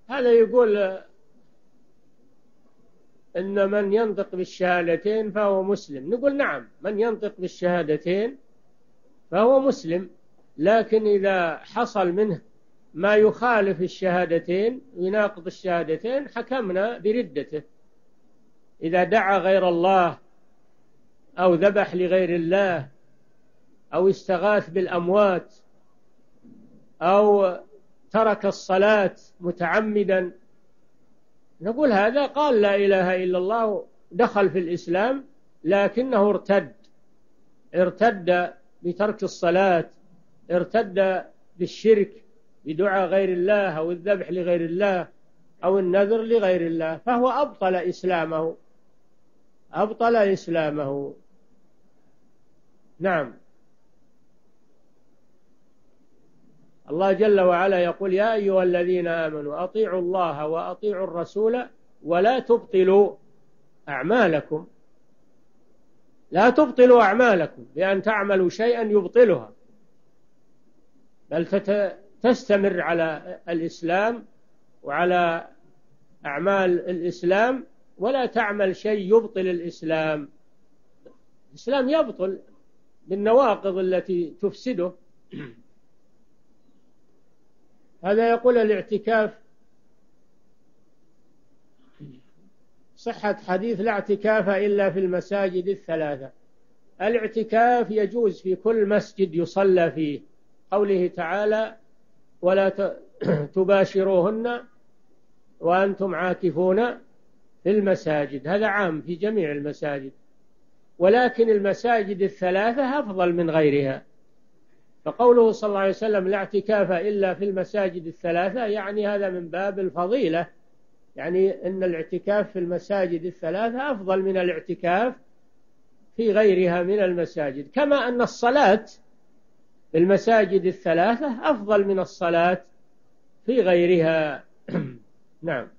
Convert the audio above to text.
هذا يقول إن من ينطق بالشهادتين فهو مسلم. نقول نعم، من ينطق بالشهادتين فهو مسلم، لكن إذا حصل منه ما يخالف الشهادتين يناقض الشهادتين حكمنا بردته. إذا دعا غير الله أو ذبح لغير الله أو استغاث بالأموات أو ترك الصلاة متعمدا، نقول هذا قال لا إله إلا الله، دخل في الإسلام لكنه ارتد بترك الصلاة، ارتد بالشرك بدعاء غير الله أو الذبح لغير الله أو النذر لغير الله، فهو أبطل إسلامه. نعم. الله جل وعلا يقول يا أيها الذين آمنوا أطيعوا الله وأطيعوا الرسول ولا تبطلوا أعمالكم. لا تبطلوا أعمالكم بأن تعملوا شيئا يبطلها، بل تستمر على الإسلام وعلى أعمال الإسلام، ولا تعمل شيء يبطل الإسلام. الإسلام يبطل بالنواقض التي تفسده. هذا يقول الاعتكاف، صحة حديث لا اعتكاف إلا في المساجد الثلاثة. الاعتكاف يجوز في كل مسجد يصلى فيه، قوله تعالى ولا تباشروهن وأنتم عاكفون في المساجد، هذا عام في جميع المساجد، ولكن المساجد الثلاثة أفضل من غيرها. فقوله صلى الله عليه وسلم لا اعتكاف إلا في المساجد الثلاثة، يعني هذا من باب الفضيلة، يعني أن الاعتكاف في المساجد الثلاثة أفضل من الاعتكاف في غيرها من المساجد، كما أن الصلاة في المساجد الثلاثة أفضل من الصلاة في غيرها. نعم.